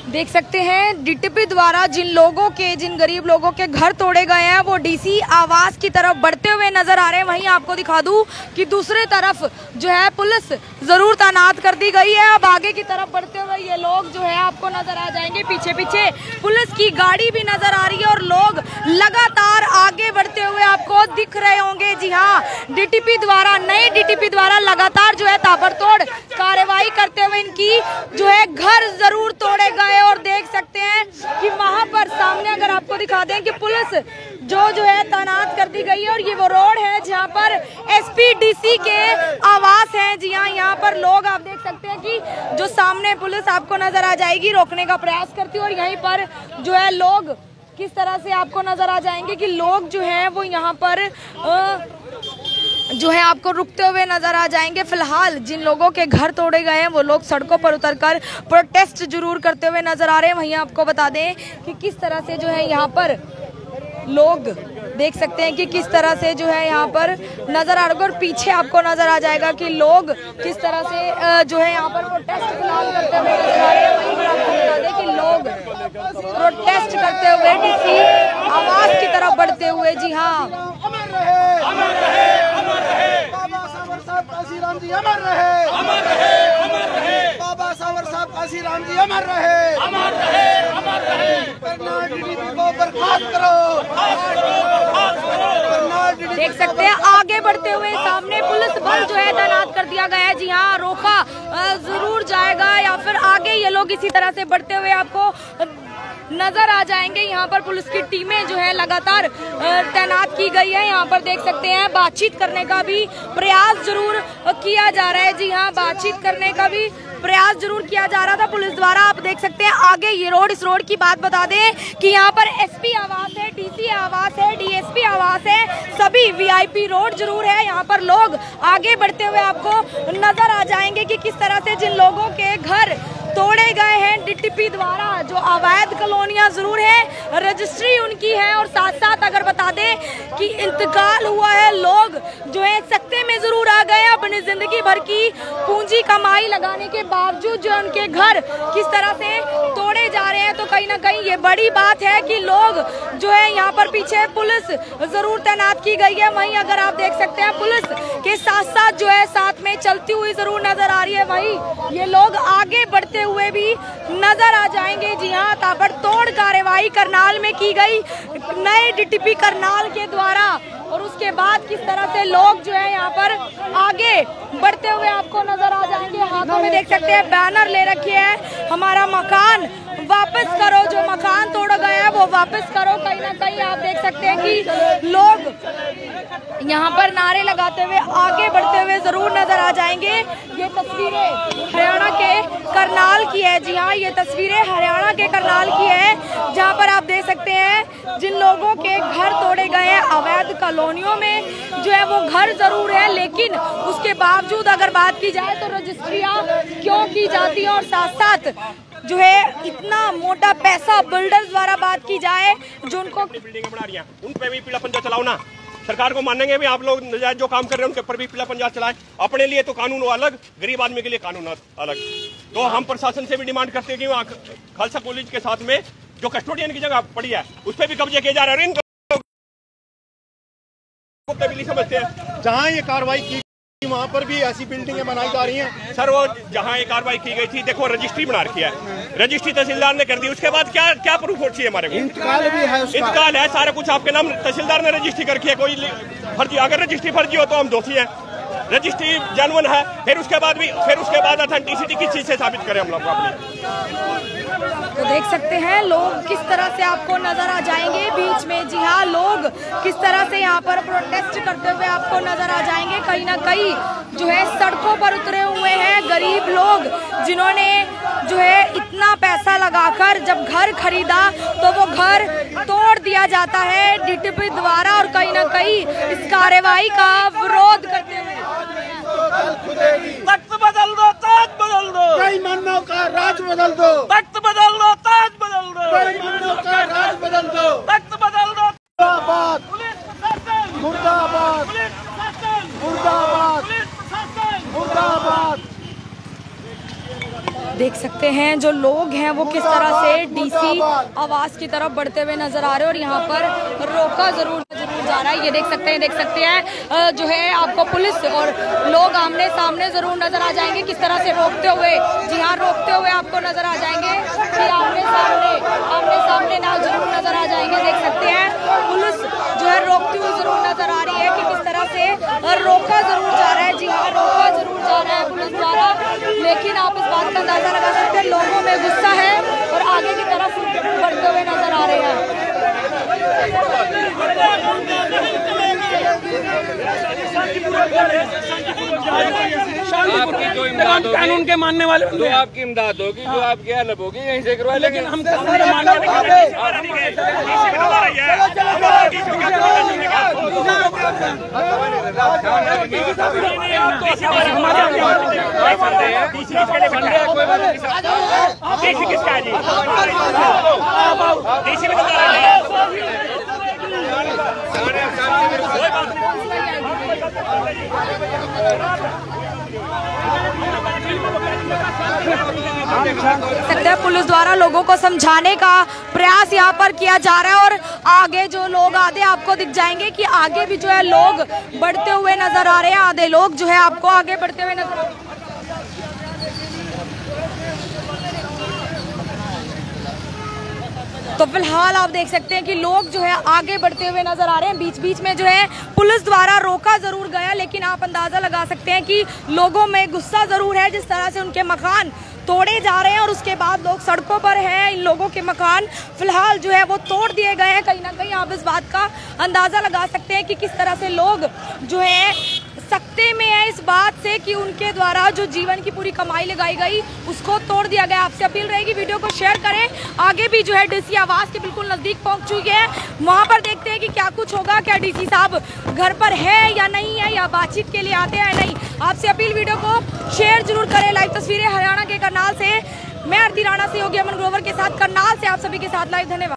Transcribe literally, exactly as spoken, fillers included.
देख सकते हैं डीटीपी द्वारा जिन लोगों के जिन गरीब लोगों के घर तोड़े गए हैं वो डीसी आवास की तरफ बढ़ते हुए नजर आ रहे हैं। वहीं आपको दिखा दूं कि दूसरी तरफ जो है पुलिस जरूर तैनात कर दी गई है। अब आगे की तरफ बढ़ते हुए ये लोग जो है आपको नजर आ जाएंगे। पीछे पीछे पुलिस की गाड़ी भी नजर आ रही है और लोग लगातार आगे बढ़ते हुए आपको दिख रहे होंगे। जी हाँ, डीटीपी द्वारा नए डीटीपी द्वारा लगातार जो है ताबड़तोड़ कार्रवाई करते हुए इनकी जो है घर जरूर तोड़े गए। और देख सकते हैं कि वहां पर सामने अगर आपको दिखा दें कि पुलिस जो जो है तैनात कर दी गई है और ये वो रोड है जहां पर एसपीडीसी के आवास हैं। जी हाँ, यहाँ पर लोग आप देख सकते हैं कि जो सामने पुलिस आपको नजर आ जाएगी रोकने का प्रयास करती है और यहीं पर जो है लोग किस तरह से आपको नजर आ जाएंगे कि लोग जो है वो यहाँ पर आ, जो है आपको रुकते हुए नजर आ जाएंगे। फिलहाल जिन लोगों के घर तोड़े गए हैं वो लोग सड़कों पर उतरकर प्रोटेस्ट जरूर करते हुए नजर आ रहे हैं। वहीं आपको बता दें कि किस तरह से जो है यहाँ पर लोग देख सकते हैं कि किस तरह से जो है यहाँ पर नजर आ रहा है और पीछे आपको नजर आ जाएगा कि लोग किस तरह से जो है यहाँ पर प्रोटेस्ट फिलहाल करते हुए नजर आ रहे हैं। वहीं पर आपको बता दें कि लोग प्रोटेस्ट करते हुए डीसी आवास की तरफ बढ़ते हुए। जी हाँ, काशीराम जी अमर रहे, अमर रहे, अमर रहे। बाबा सावर साहब काशीराम जी अमर रहे, अमर रहे, अमर रहे। करनाल डीटीपी को बर्खास्त करो, बर्खास्त करो, बर्खास्त करो। देख सकते हैं आगे बढ़ते हुए सामने पुलिस बल जो है तैनात कर दिया गया है। जी हाँ, रोका जरूर जाएगा या फिर आगे ये लोग इसी तरह से बढ़ते हुए आपको नजर आ जाएंगे। यहाँ पर पुलिस की टीमें जो है लगातार तैनात की गई है। यहाँ पर देख सकते हैं बातचीत करने का भी प्रयास जरूर किया जा रहा है। जी हाँ, बातचीत करने का भी प्रयास जरूर किया जा रहा था पुलिस द्वारा। आप देख सकते हैं आगे ये रोड, इस रोड की बात बता दें कि यहाँ पर एसपी आवास है, डीसी आवास है, डीएसपी आवास है, सभी वीआईपी रोड जरूर है। यहाँ पर लोग आगे बढ़ते हुए आपको नजर आ जाएंगे कि किस तरह से जिन लोगों के घर तोड़े गए हैं डीटीपी द्वारा, जो अवैध कॉलोनियां जरूर है, रजिस्ट्री उनकी है और साथ साथ अगर बता दें कि इंतकाल हुआ है, लोग जो है सकते में जरूर आ गए अपनी जिंदगी भर की पूंजी कमाई लगाने के बावजूद जो उनके घर किस तरह से तोड़े जा रहे हैं। तो कहीं ना कहीं ये बड़ी बात है कि लोग जो है यहाँ पर पीछे पुलिस जरूर तैनात की गई है। वहीं अगर आप देख सकते हैं पुलिस के साथ साथ जो है साथ में चलती हुई जरूर नजर आ रही है। वहीं ये लोग आगे बढ़ते हुए भी नजर आ जाएंगे। जी हाँ, ताबड़तोड़ कार्रवाई करनाल में की गई नए डीटीपी करनाल के द्वारा और उसके बाद किस तरह से लोग जो है यहाँ पर आगे बढ़ते हुए आपको नजर आ जाएंगे। हाथों में देख सकते हैं बैनर ले रखे हैं, हमारा मकान वापस करो, जो मकान तोड़ा गया है वो वापस करो। कहीं ना कहीं आप देख सकते हैं कि लोग यहाँ पर नारे लगाते हुए आगे बढ़ते हुए जरूर नजर आ जाएंगे। ये तस्वीरें हरियाणा के करनाल की है। जी हाँ, ये तस्वीरें हरियाणा के करनाल की है जहाँ पर आप देख सकते हैं जिन लोगों के घर तोड़े गए हैं अवैध कॉलोनियों में जो है वो घर जरूर है, लेकिन उसके बावजूद अगर बात की जाए तो रजिस्ट्रियाँ क्यों की जाती हैं और साथ साथ जो है इतना मोटा पैसा बिल्डर्स द्वारा बात की जाए जो उनको बिल्डिंगें बना रही हैं उन पे भी पीला पंजा चलाओ ना। सरकार को मानेंगे भी आप लोग नजायज जो काम कर रहे हैं उनके ऊपर भी पीला पंजा चलाए। अपने लिए तो कानून अलग, गरीब आदमी के लिए कानून अलग। तो हम प्रशासन से भी डिमांड करते हैं कि वहाँ खालसा कॉलेज के साथ में जो कस्टोडियन की जगह पड़ी है उस पर भी कब्जे किए जा रहे हैं। समझते हैं जहाँ ये कार्रवाई की वहाँ पर भी ऐसी बिल्डिंगें बनाई जा रही हैं। सर वो जहाँ ये कार्रवाई की गई थी, देखो रजिस्ट्री बना रखी है, रजिस्ट्री तहसीलदार ने कर दी, उसके बाद क्या क्या प्रूफ होती है हमारे को? इंतकाल भी है उसका। इंतकाल है, सारा कुछ आपके नाम, तहसीलदार ने रजिस्ट्री कर रखी है। कोई फर्जी, अगर रजिस्ट्री फर्जी हो तो हम दोषी हैं, रजिस्ट्री जेन्युइन है। फिर उसके बाद भी फिर उसके बाद ऑथेंटिसिटी किस चीज से साबित करें हम लोग अपनी? तो देख सकते हैं लोग किस तरह से आपको नजर आ जाएंगे बीच में। जी हाँ, लोग किस तरह से यहाँ पर प्रोटेस्ट करते हुए आपको नजर आ जाएंगे। कहीं ना कहीं जो है सड़कों पर उतरे हुए हैं गरीब लोग, जिन्होंने जो है इतना पैसा लगाकर जब घर खरीदा तो वो घर तोड़ दिया जाता है डीटीपी द्वारा और कहीं ना कहीं इस कार्रवाई का विरोध करते हुए। वक्त बदल दो, ताज बदल दो, बेईमानों का राज बदल दो। वक्त बदल दो, ताज बदल दो, बेईमानों का राज बदल दो। वक्त बदल दो। मुर्दाबाद, पुलिस प्रशासन, मुर्दाबाद, पुलिस प्रशासन, मुर्दाबाद, पुलिस प्रशासन, मुर्दाबाद। देख सकते हैं जो लोग हैं वो किस तरह से डीसी आवास की तरफ बढ़ते हुए नजर आ रहे हैं और यहाँ पर रोका जरूर जरूर जा रहा है। ये देख सकते हैं देख सकते हैं जो है आपको पुलिस और लोग आमने सामने जरूर नजर आ जाएंगे किस तरह से रोकते हुए। जी हाँ, रोकते हुए आपको नजर आ जाएंगे कि आमने सामने आमने सामने ना जरूर नजर आ जाएंगे। देख सकते हैं पुलिस जो है रोकती हुई जरूर नजर आ रही है कि किस तरह से रोका जरूर जा रहा है। जी हाँ, रोका जरूर जा रहा है पुलिस द्वारा, लेकिन आप इस बात का अंदाजा लगा सकते हैं लोगों में गुस्सा है और आगे की तरफ बढ़ते हुए नजर आ रहे हैं। आपकी जो इमदाद होगी, कानून के मानने वाले जो आपकी इमदाद होगी, जो आपकी हेल्प होगी यहीं से करवा लेंगे। हम सकते हैं पुलिस द्वारा लोगों को समझाने का प्रयास यहाँ पर किया जा रहा है और आगे जो लोग आधे आपको दिख जाएंगे कि आगे भी जो है लोग बढ़ते हुए नजर आ रहे हैं। आधे लोग जो है आपको आगे बढ़ते हुए नजर आ रहे हैं। तो फिलहाल आप देख सकते हैं कि लोग जो है आगे बढ़ते हुए नजर आ रहे हैं। बीच बीच में जो है पुलिस द्वारा रोका जरूर गया, लेकिन आप अंदाजा लगा सकते हैं कि लोगों में गुस्सा जरूर है जिस तरह से उनके मकान तोड़े जा रहे हैं और उसके बाद लोग सड़कों पर हैं। इन लोगों के मकान फिलहाल जो है वो तोड़ दिए गए हैं। कहीं ना कहीं आप इस बात का अंदाजा लगा सकते हैं कि किस तरह से लोग जो है सकते में है इस बात से कि उनके द्वारा जो जीवन की पूरी कमाई लगाई गई उसको तोड़ दिया गया। आपसे अपील रहेगी वीडियो को शेयर करें। आगे भी जो है डीसी आवास के बिल्कुल नजदीक पहुंच चुकी है, वहां पर देखते हैं कि क्या कुछ होगा, क्या डीसी साहब घर पर है या नहीं है, या बातचीत के लिए आते हैं नहीं। आपसे अपील वीडियो को शेयर जरूर करें। लाइव तस्वीरें हरियाणा के करनाल से मैं आरती राणा से योगी अमन ग्रोवर के साथ करनाल से आप सभी के साथ लाइव। धन्यवाद।